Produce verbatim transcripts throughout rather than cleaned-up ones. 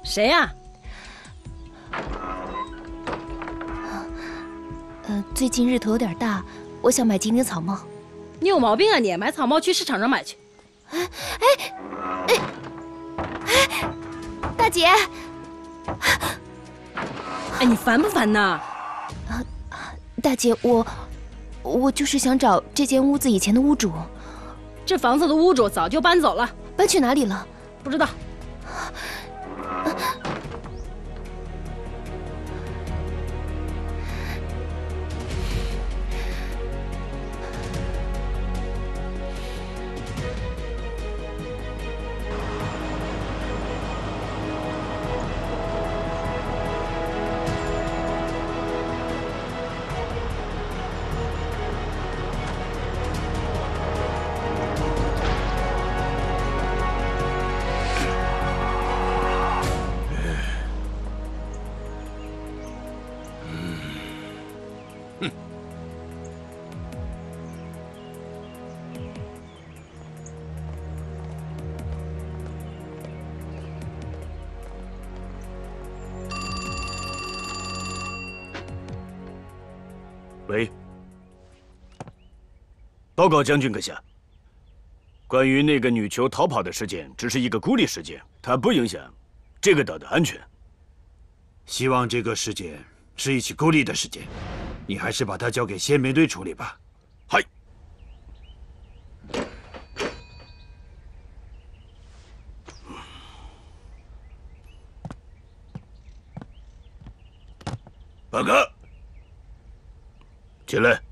谁呀？ 呃，最近日头有点大，我想买几顶草帽。 你有毛病啊你！买草帽去市场上买去。 哎哎哎哎，大姐！ 哎，你烦不烦呐？ 啊，大姐，我我就是想找这间屋子以前的屋主。 这房子的屋主早就搬走了， 搬去哪里了？ 不知道。 喂，报告将军阁下。关于那个女囚逃跑的事件，只是一个孤立事件，它不影响这个岛的安全。 希望这个事件是一起孤立的事件，你还是把它交给宪兵队处理吧。 嗨。报告。进来。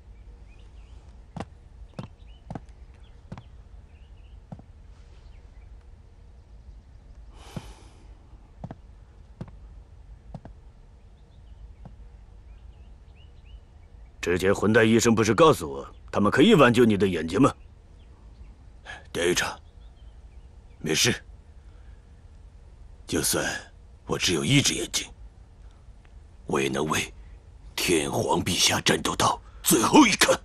之前混蛋医生不是告诉我，他们可以挽救你的眼睛吗？ 队长，没事。就算我只有一只眼睛，我也能为天皇陛下战斗到最后一刻。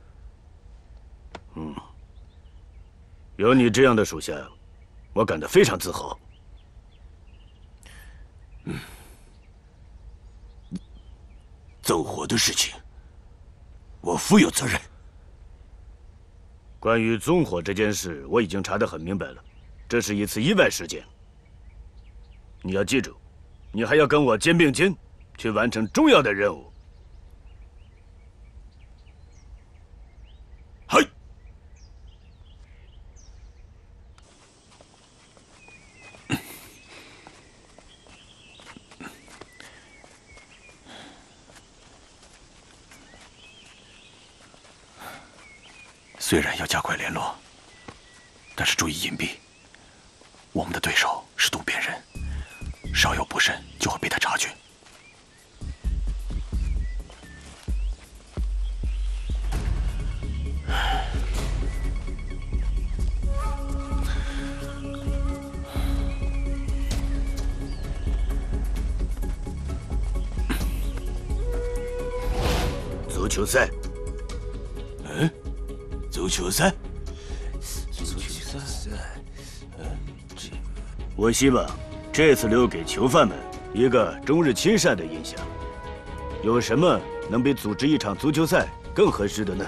嗯，有你这样的属下，我感到非常自豪。 嗯，纵火的事情，我负有责任。 关于纵火这件事，我已经查得很明白了，这是一次意外事件。你要记住，你还要跟我肩并肩，去完成重要的任务。 嗨。虽然要加快联络，但是注意隐蔽。我们的对手是渡边人，稍有不慎就会被他察觉。 足球赛。 嗯，足球赛。 足球赛。嗯，这我希望这次留给囚犯们一个中日亲善的印象。有什么能比组织一场足球赛更合适的呢？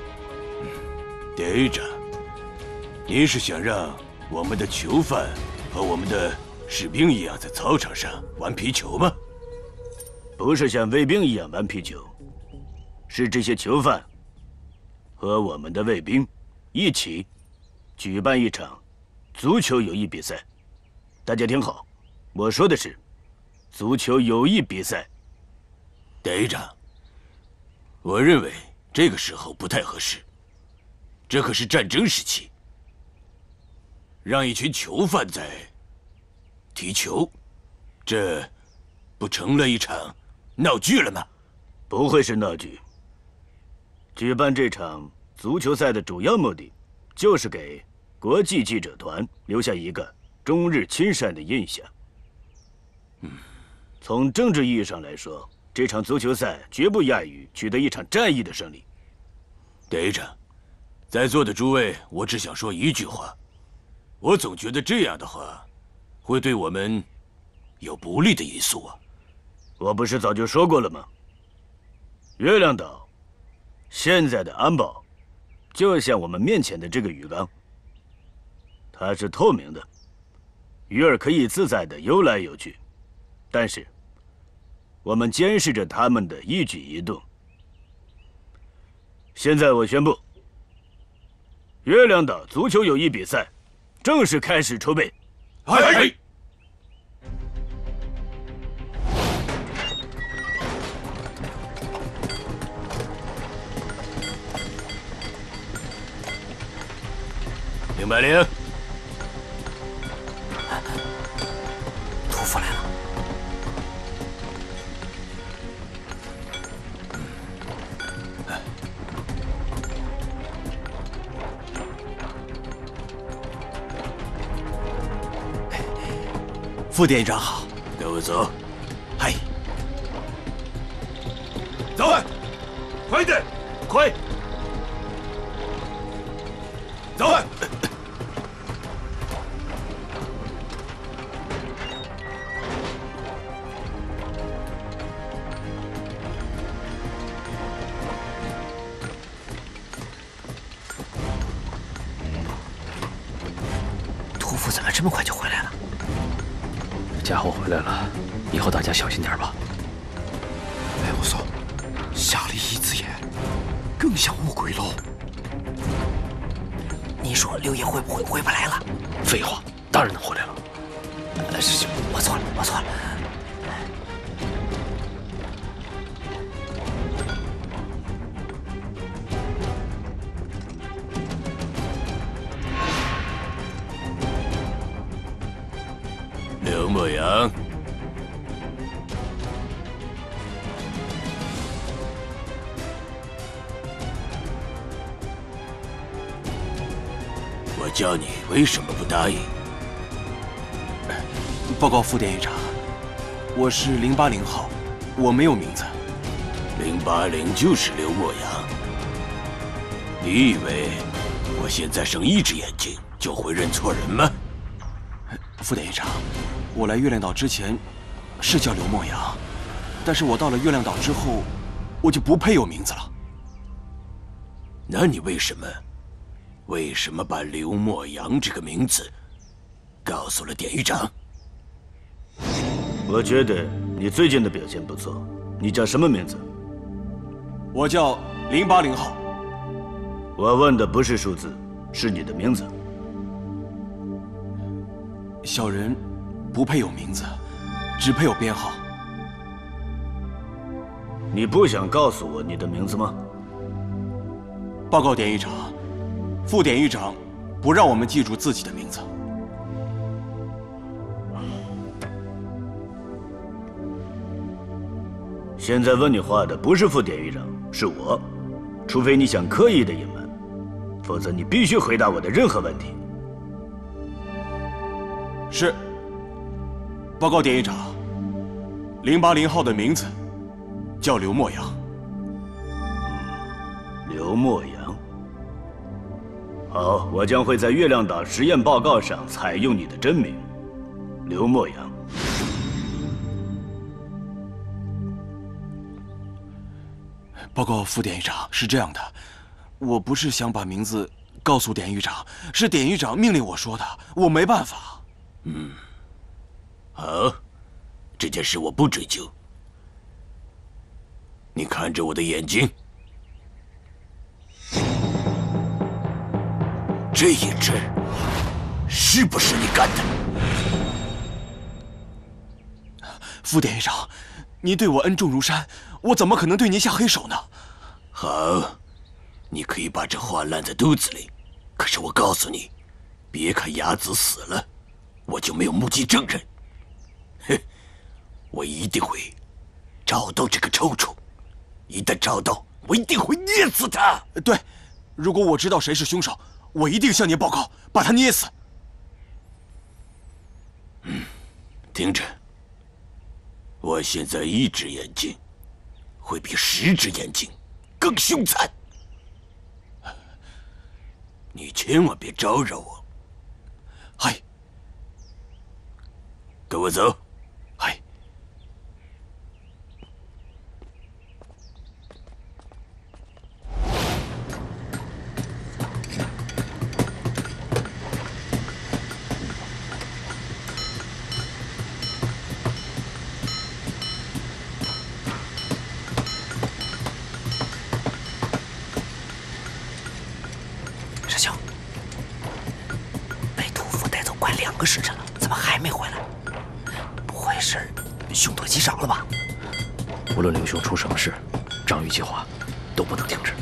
队长，您是想让我们的囚犯和我们的士兵一样在操场上玩皮球吗？ 不是像卫兵一样玩皮球，是这些囚犯和我们的卫兵一起举办一场足球友谊比赛。大家听好，我说的是足球友谊比赛。 队长，我认为这个时候不太合适，这可是战争时期，让一群囚犯在踢球，这不成了一场闹剧了吗？ 不会是闹剧。举办这场足球赛的主要目的，就是给国际记者团留下一个中日亲善的印象。 嗯， 从政治意义上来说，这场足球赛绝不亚于取得一场战役的胜利。 队长，在座的诸位，我只想说一句话，我总觉得这样的话，会对我们有不利的因素啊。 我不是早就说过了吗？月亮岛现在的安保，就像我们面前的这个鱼缸，它是透明的，鱼儿可以自在的游来游去，但是我们监视着它们的一举一动。现在我宣布，月亮岛足球友谊比赛正式开始筹备。 哎！林百灵， 屠夫来了。副店长好， 跟我走。 嗨， 走，快点，快，走。 屠夫怎么这么快就回来了？ 家伙回来了，以后大家小心点吧。 哎，我说，瞎了一只眼，更像乌龟喽。你说刘爷会不会回不来了？ 废话，当然能回来了。 呃，是，我错了，我错了。 刘牧阳，我叫你为什么不答应？ 报告副典狱长，我是零八零号，我没有名字。 零八零就是刘牧阳。你以为我现在剩一只眼睛就会认错人吗？ 副典狱长，我来月亮岛之前是叫刘牧阳，但是我到了月亮岛之后，我就不配有名字了。 那你为什么，为什么把刘牧阳这个名字告诉了典狱长？ 我觉得你最近的表现不错。你叫什么名字？ 我叫零八零号。 我问的不是数字，是你的名字。 小人不配有名字，只配有编号。 你不想告诉我你的名字吗？ 报告典狱长，副典狱长不让我们记住自己的名字。 现在问你话的不是副典狱长，是我。除非你想刻意的隐瞒，否则你必须回答我的任何问题。 是。报告典狱长，零八零号的名字叫刘牧阳。 刘牧阳。好，我将会在月亮岛实验报告上采用你的真名，刘牧阳。 报告副典狱长，是这样的，我不是想把名字告诉典狱长，是典狱长命令我说的，我没办法。 嗯，好，这件事我不追究。你看着我的眼睛，这一只是不是你干的？ 副典狱长，您对我恩重如山，我怎么可能对您下黑手呢？ 好，你可以把这话烂在肚子里，可是我告诉你，别看雅子死了，我就没有目击证人。哼，我一定会找到这个臭虫，一旦找到，我一定会捏死他。 对，如果我知道谁是凶手，我一定向您报告，把他捏死。 嗯，听着，我现在一只眼睛会比十只眼睛更凶残，你千万别招惹我。 嗨， 跟我走。 两个时辰了，怎么还没回来？不会是凶多吉少了吧？ 无论刘兄出什么事，章鱼计划都不能停止。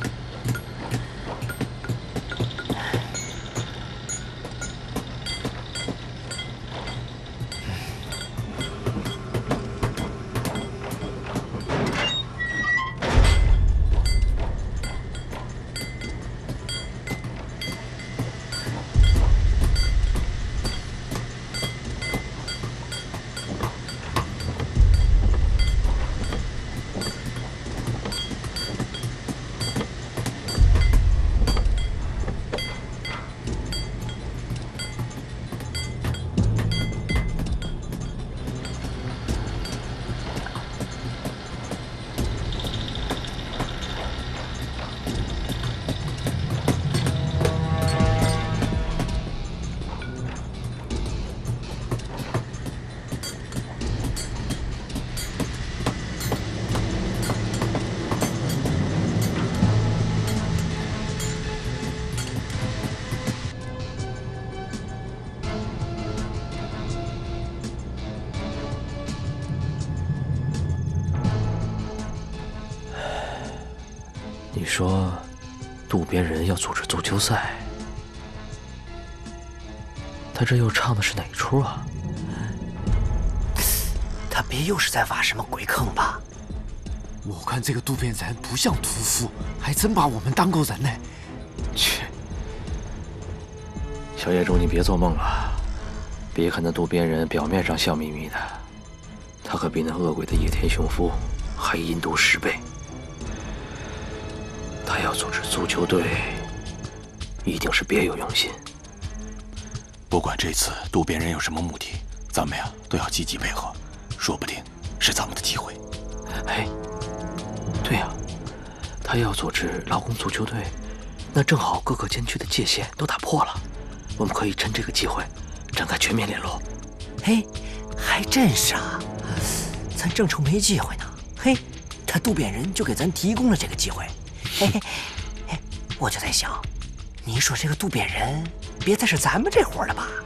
你说，渡边人要组织足球赛，他这又唱的是哪出啊？ 他别又是在挖什么鬼坑吧？ 我看这个渡边人不像屠夫，还真把我们当个人呢。 切！小野猪，你别做梦了。别看那渡边人表面上笑眯眯的，他可比那恶鬼的野田雄夫还阴毒十倍。他要组织足球队，一定是别有用心。 不管这次渡边人有什么目的，咱们呀都要积极配合，说不定是咱们的机会。 哎，对呀，他要组织劳工足球队，那正好各个监区的界限都打破了，我们可以趁这个机会展开全面联络。 嘿，还真是啊，咱正愁没机会呢。嘿，他渡边人就给咱提供了这个机会。嘿嘿，嘿，我就在想，你说这个渡边人别再是咱们这伙了吧？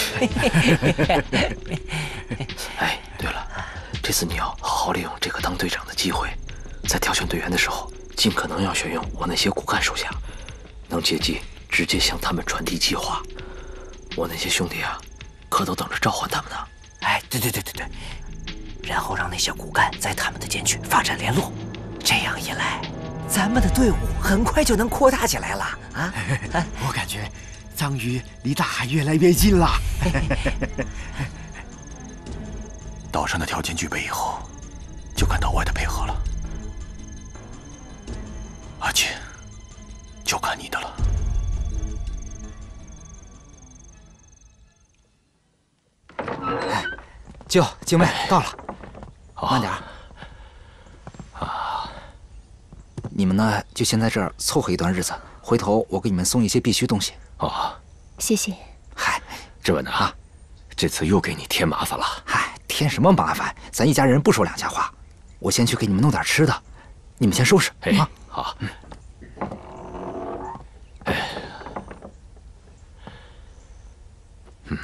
哎，对了，这次你要好好利用这个当队长的机会，在挑选队员的时候，尽可能要选用我那些骨干手下，能借机直接向他们传递计划。我那些兄弟啊，可都等着召唤他们呢。 哎，对对对对对，然后让那些骨干在他们的监区发展联络，这样一来，咱们的队伍很快就能扩大起来了啊！ 我感觉章鱼离大海越来越近了。 岛上的条件具备以后，就看岛外的配合了。阿锦，就看你的了。 舅，静妹到了，慢点。 啊， 你们呢就先在这儿凑合一段日子，回头我给你们送一些必需东西。 哦， 谢谢。 嗨， 志文啊，这次又给你添麻烦了。 嗨，添什么麻烦？咱一家人不说两家话。我先去给你们弄点吃的，你们先收拾啊。 好。 嗯。 哎。嗯。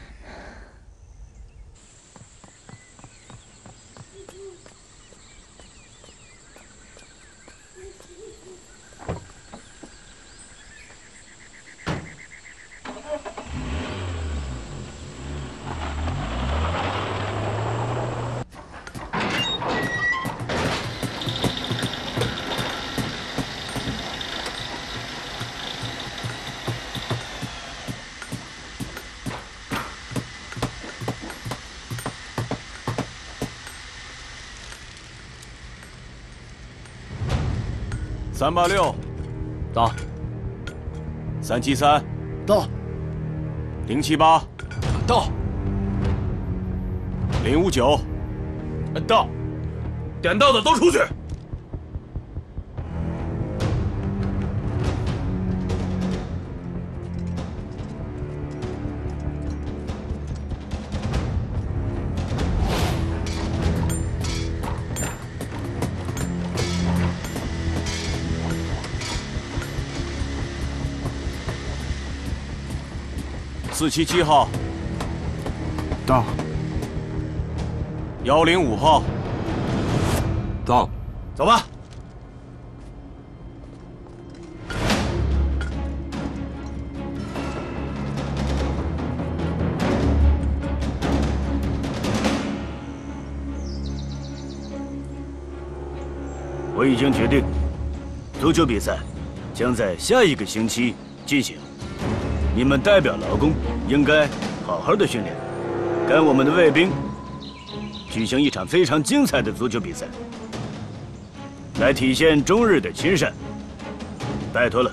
三八六， 到。 三七三， 到。 零七八， 到。 零五九， 到。点到的都出去。 四七七号， 到。 幺零五号。 到。 走吧。 我已经决定，足球比赛将在下一个星期进行。你们代表劳工应该好好的训练，跟我们的卫兵举行一场非常精彩的足球比赛，来体现中日的亲善。拜托了。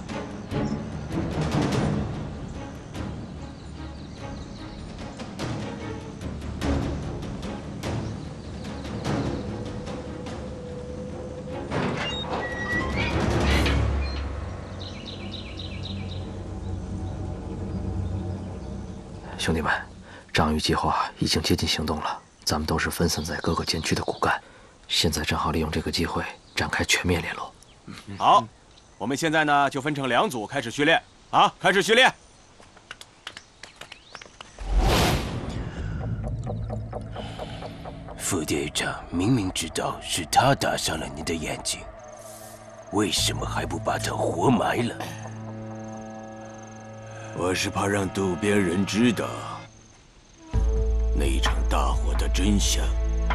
兄弟们，章鱼计划已经接近行动了，咱们都是分散在各个监区的骨干，现在正好利用这个机会展开全面联络。 好，我们现在呢就分成两组开始训练啊，开始训练。 副队长明明知道是他打伤了你的眼睛，为什么还不把他活埋了？我是怕让渡边人知道那一场大火的真相。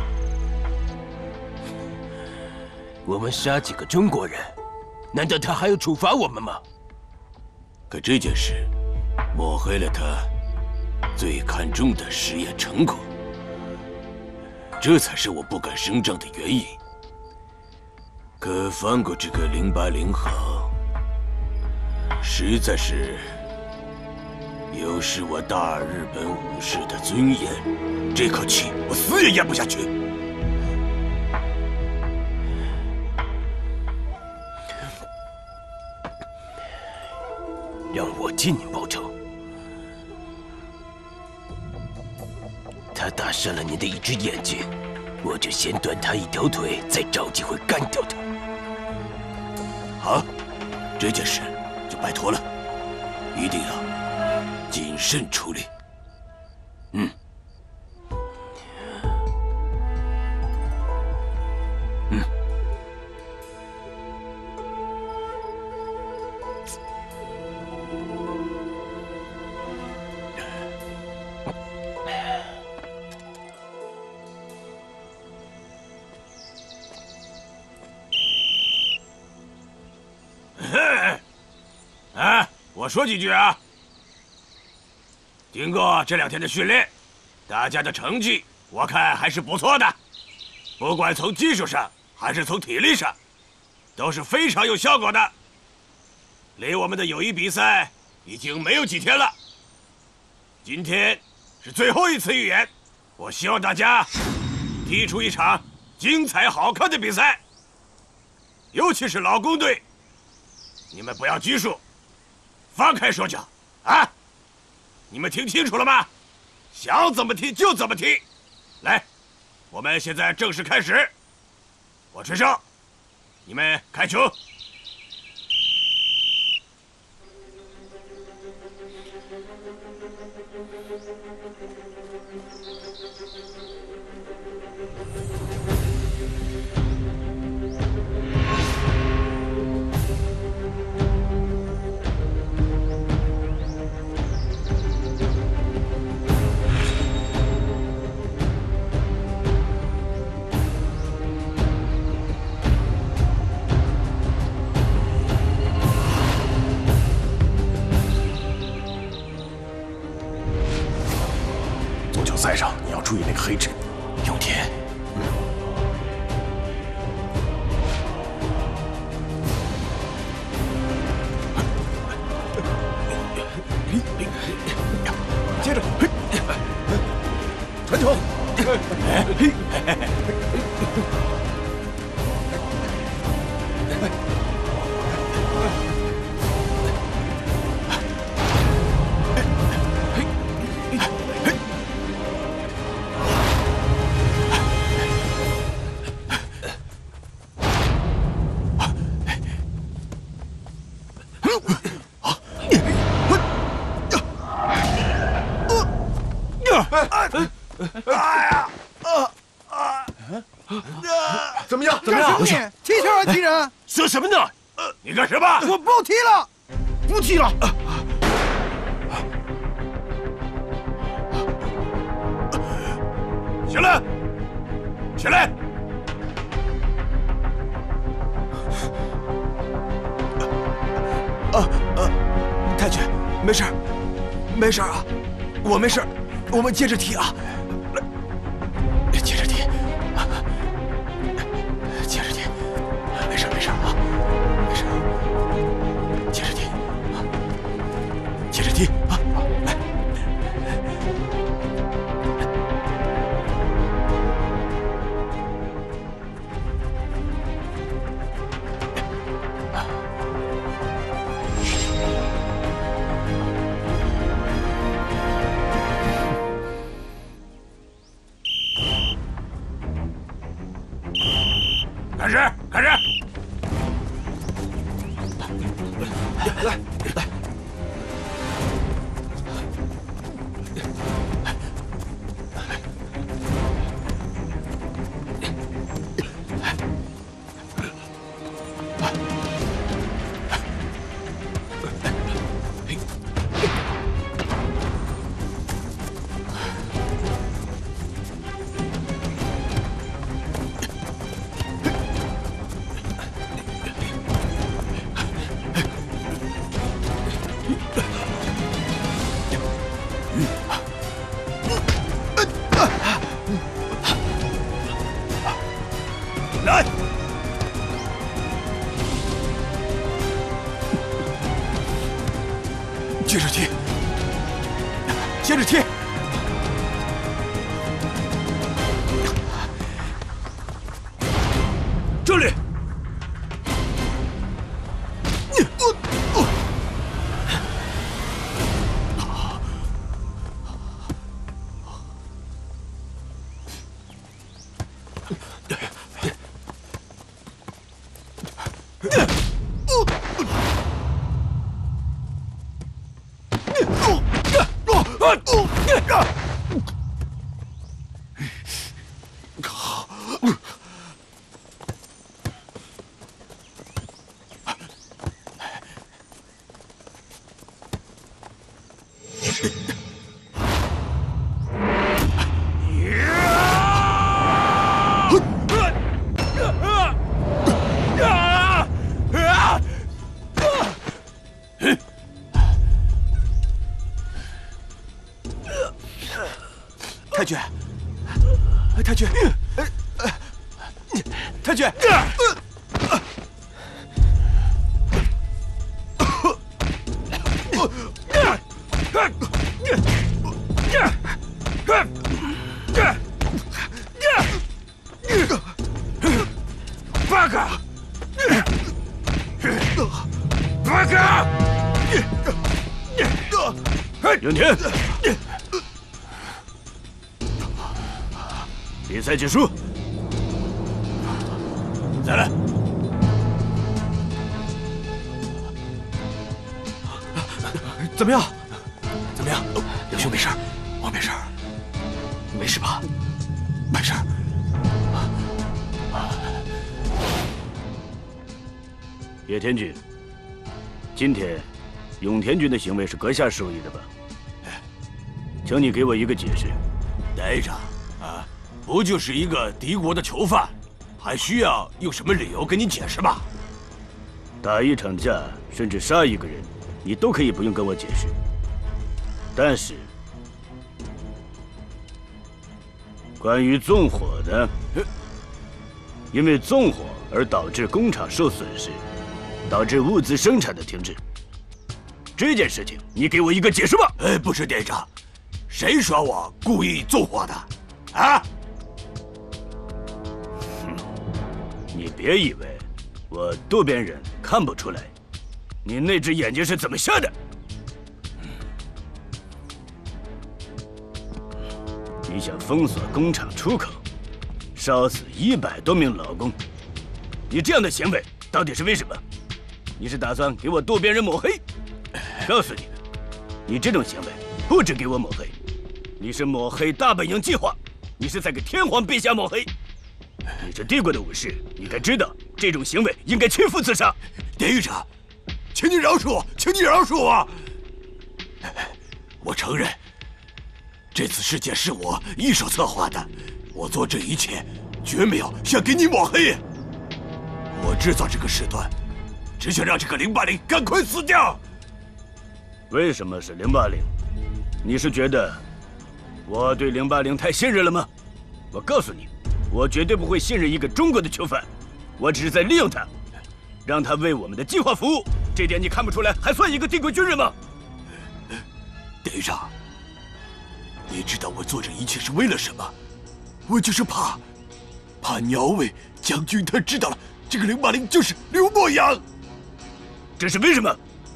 我们杀几个中国人，难道他还要处罚我们吗？可这件事抹黑了他最看重的实验成果，这才是我不敢声张的原因。可放过这个零八零号，实在是有失我大日本武士的尊严，这口气我死也咽不下去。让我替你报仇。他打伤了你的一只眼睛，我就先断他一条腿，再找机会干掉他。好，这件事就拜托了，一定要谨慎处理。嗯，嗯。啊，我说几句啊。经过这两天的训练，大家的成绩我看还是不错的，不管从技术上还是从体力上，都是非常有效果的。离我们的友谊比赛已经没有几天了，今天是最后一次预演，我希望大家踢出一场精彩好看的比赛，尤其是劳工队，你们不要拘束，放开手脚啊！你们听清楚了吗？想怎么踢就怎么踢。来，我们现在正式开始。我吹哨，你们开球。 赛上你要注意那个黑痣，永田。嗯。接着，传球。 哎呀！啊啊！怎么样？ 怎么样？ 踢球还踢人？ 说什么呢？你干什么？ 我不踢了，不踢了。 起来！起来！ 啊啊！太君，没事，没事啊，我没事，我们接着踢啊，来，接着踢，接着踢，没事没事啊，没事，接着踢，接着踢啊，来。 开始，开始！ 来来， 来！ 接着踢，接着踢。 这里。 太君，太君，太君， 八个，八个， 永田。比赛结束， 再来。 怎么样？怎么样？刘兄没事，我没事，你没事吧？没事。 叶天君，今天永田君的行为是阁下授意的吧？请你给我一个解释。 待着啊！不就是一个敌国的囚犯，还需要有什么理由跟你解释吗？ 打一场架，甚至杀一个人，你都可以不用跟我解释。但是，关于纵火的，因为纵火而导致工厂受损失，导致物资生产的停滞，这件事情，你给我一个解释吧。 哎，不是店长，谁说我故意纵火的？啊？ 你别以为我渡边人看不出来，你那只眼睛是怎么瞎的？你想封锁工厂出口，烧死一百多名劳工，你这样的行为到底是为什么？你是打算给我渡边人抹黑？告诉你，你这种行为不止给我抹黑， 你是抹黑大本营计划，你是在给天皇陛下抹黑。你是帝国的武士，你该知道这种行为应该切腹自杀。 典狱长，请你饶恕我，请你饶恕我。我承认，这次事件是我一手策划的，我做这一切绝没有想给你抹黑。我制造这个事端，只想让这个零八零赶快死掉。 为什么是零八零？你是觉得我对零八零太信任了吗？我告诉你，我绝对不会信任一个中国的囚犯，我只是在利用他，让他为我们的计划服务。这点你看不出来，还算一个帝国军人吗？ 典狱长，你知道我做这一切是为了什么？我就是怕，怕鸟尾将军他知道了这个零八零就是刘墨阳。 这是为什么？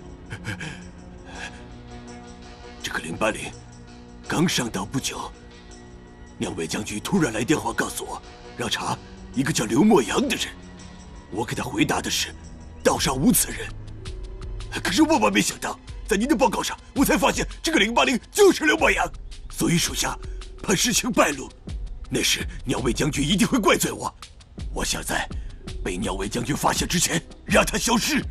这个零八零刚上岛不久，鸟尾将军突然来电话告诉我，让查一个叫刘墨阳的人。我给他回答的是，岛上无此人。可是万万没想到，在您的报告上，我才发现这个零八零就是刘墨阳。所以属下怕事情败露，那时鸟尾将军一定会怪罪我。我想在被鸟尾将军发现之前让他消失。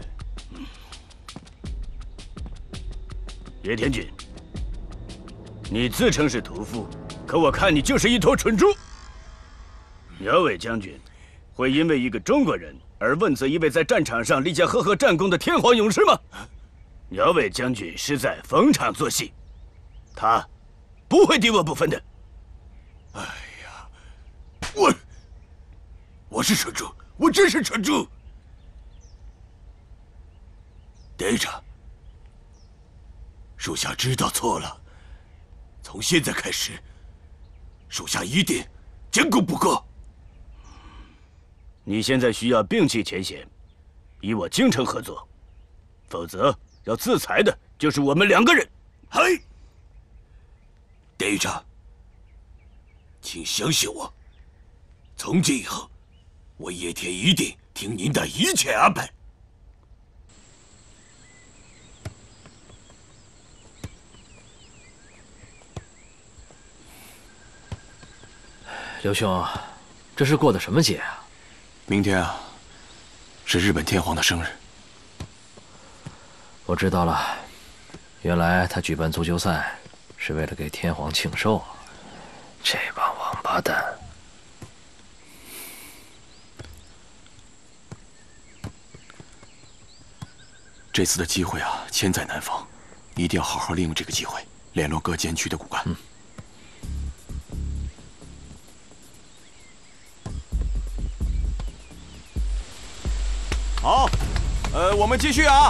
叶天君，你自称是屠夫，可我看你就是一头蠢猪。鸟尾将军会因为一个中国人而问责一位在战场上立下赫赫战功的天皇勇士吗？鸟尾将军是在逢场作戏，他不会敌我不分的。 哎呀，我我是蠢猪，我真是蠢猪。典狱长，属下知道错了，从现在开始，属下一定将功补过。 你现在需要摒弃前嫌，与我京城合作，否则要自裁的就是我们两个人。 嘿，典狱长，请相信我，从今以后，我叶天一定听您的一切安排。 刘兄，这是过的什么节啊？ 明天啊，是日本天皇的生日。 我知道了，原来他举办足球赛是为了给天皇庆寿。这帮王八蛋！ 这次的机会啊，千载难逢，一定要好好利用这个机会，联络各监区的骨干。 嗯。 好，呃，我们继续啊。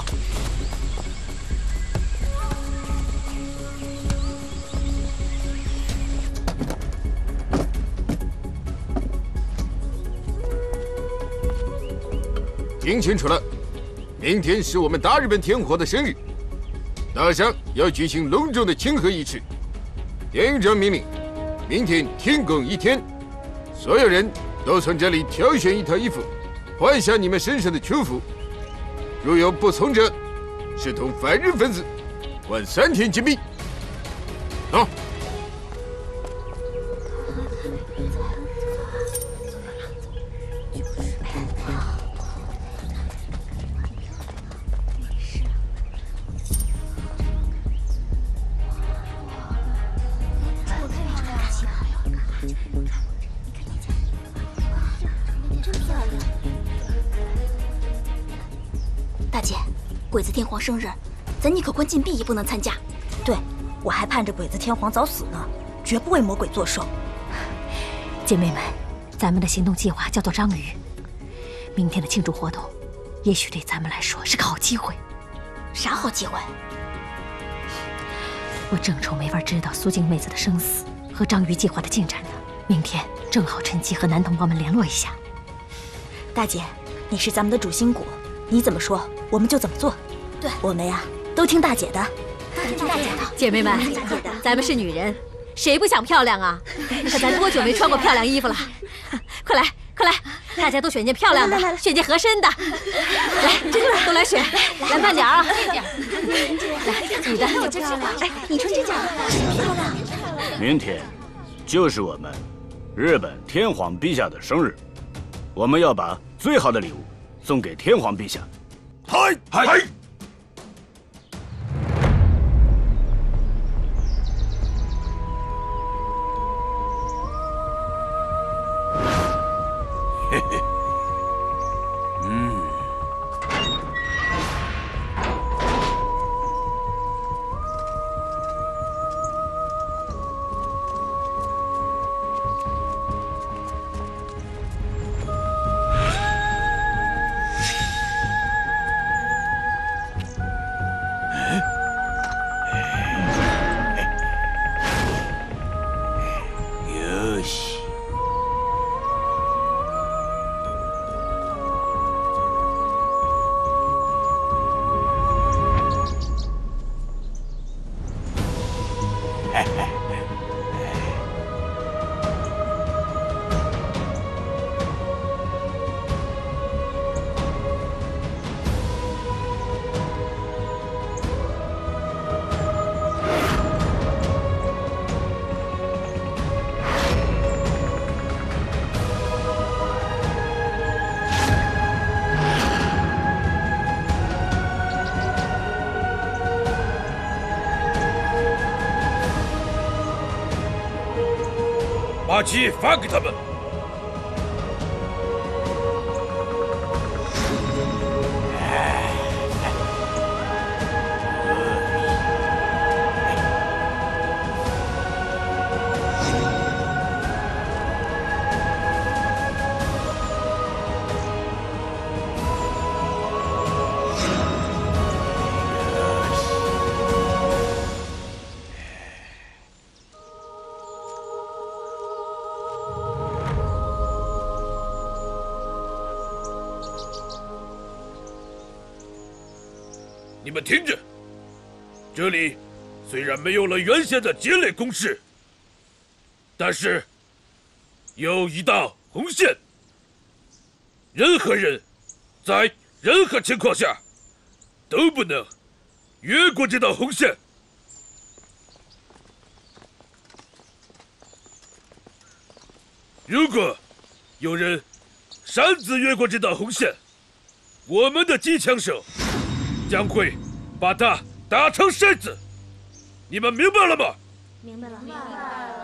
听清楚了，明天是我们大日本天皇的生日，大上要举行隆重的庆贺仪式。典狱长命令，明天停工一天，所有人都从这里挑选一套衣服，换下你们身上的囚服。如有不从者，视同犯人分子，关三天禁闭。走。 大姐，鬼子天皇生日，咱宁可关禁闭也不能参加。对，我还盼着鬼子天皇早死呢，绝不为魔鬼作寿。 姐妹们，咱们的行动计划叫做章鱼。明天的庆祝活动，也许对咱们来说是个好机会。 啥好机会？ 我正愁没法知道苏静妹子的生死和章鱼计划的进展呢。明天正好趁机和男同胞们联络一下。 大姐，你是咱们的主心骨，你怎么说我们就怎么做。对，我们呀都听大姐的。都听大姐的。 姐妹们，咱们是女人，谁不想漂亮啊？可咱多久没穿过漂亮衣服了？快来，快来！ 大家都选件漂亮的，选件合身的。来，这个都来选，来慢点啊！来，女的， 我真漂亮。哎，你穿这件漂亮。 明天就是我们日本天皇陛下的生日，我们要把最好的礼物送给天皇陛下。 嗨嗨。 嘿嘿，嗯，よし。 把鸡发给他们。你们听着，这里虽然没有了原先的结类公式，但是有一道红线，任何人在任何情况下都不能越过这道红线。如果有人擅自越过这道红线，我们的机枪手 将会把他打成筛子，你们明白了吗？ 明白了，明白了。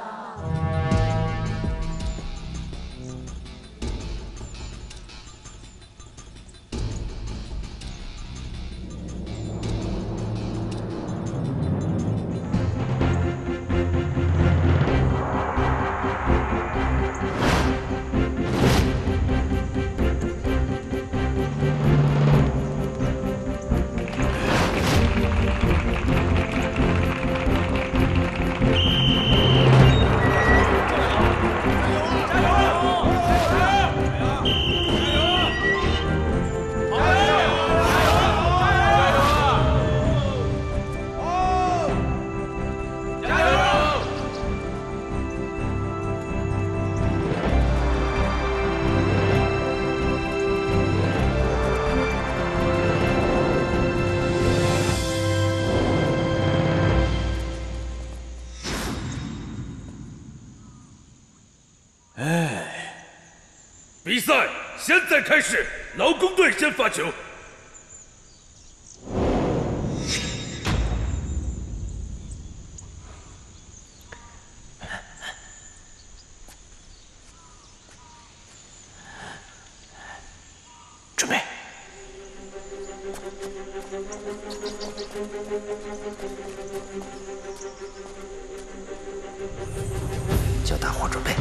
比赛现在开始，劳工队先发球。 准备。叫大伙准备。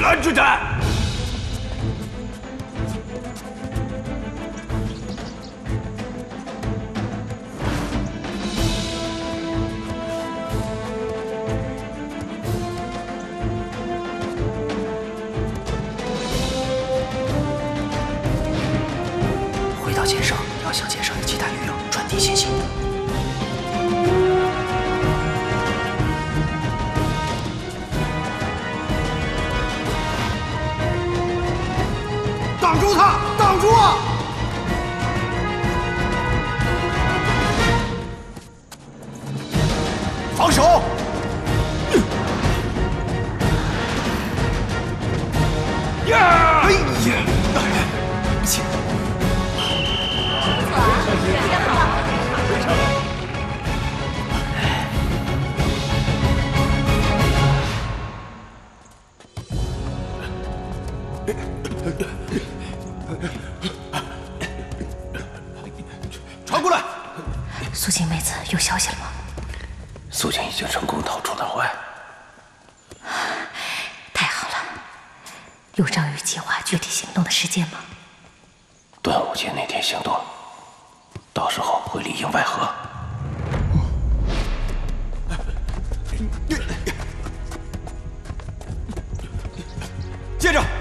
拦住他！ 回到舰上，要向舰上的其他鱼友传递信息。 挡住他！挡住啊！ 防守！ 呀！哎呀！ 切！ 传过来。 苏静妹子有消息了吗？ 苏静已经成功逃出岛外。 太好了！有章鱼计划具体行动的时间吗？ 端午节那天行动，到时候会里应外合。 接着。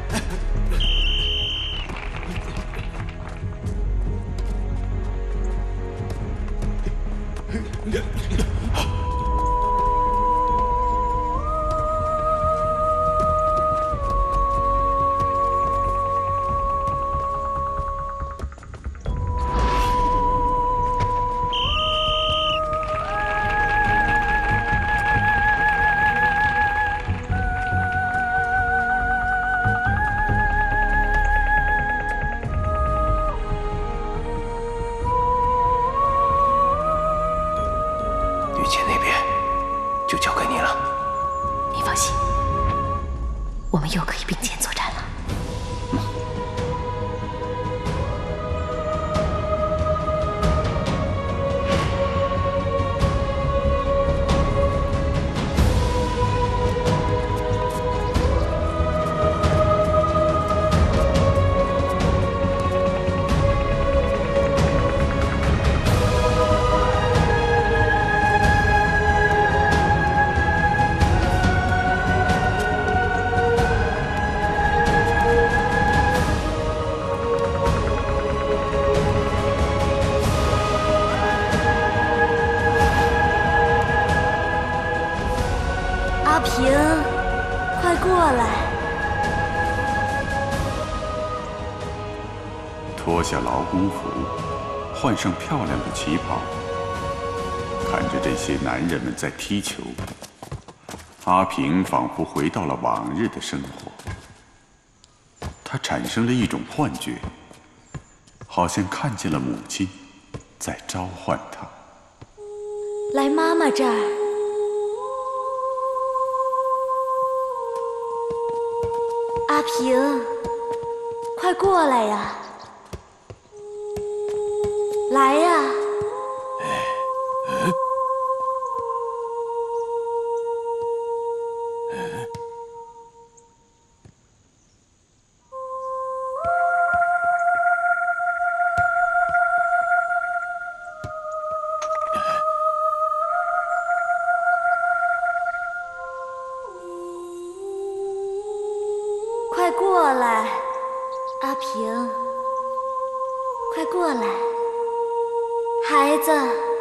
我们又可以并肩作战了。 阿平，快过来！ 脱下劳工服，换上漂亮的旗袍，看着这些男人们在踢球，阿平仿佛回到了往日的生活。他产生了一种幻觉，好像看见了母亲在召唤他。 来妈妈这儿。 阿平，快过来呀！来呀！快过来，阿平！快过来，孩子！